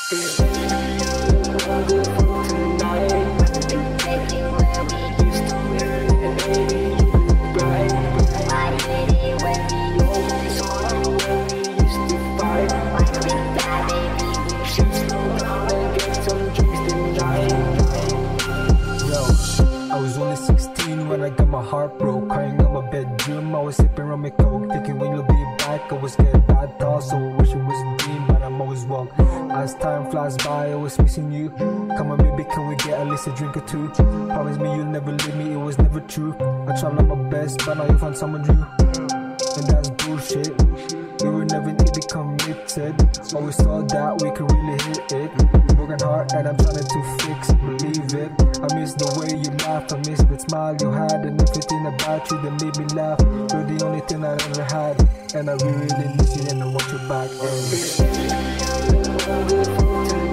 I was only 16 when I got my heart broke. Crying on my bedroom, I was sipping rum and coke, thinking when you'll be back. I was scared bad thoughts, so I wish it was a dream, but I'm always wrong. As time flies by, I was missing you. Come on baby, can we get at least a drink or two? Promise me you'll never leave me, it was never true. I tried my best, but now you found someone new, and that's bullshit. We were never really committed. Always thought that we could really hit it. Broken heart and I'm trying to fix it, believe it. I miss the way you laugh, I miss the smile you had, and everything about you that made me laugh. You're the only thing I ever had, and I really miss you and I want you back.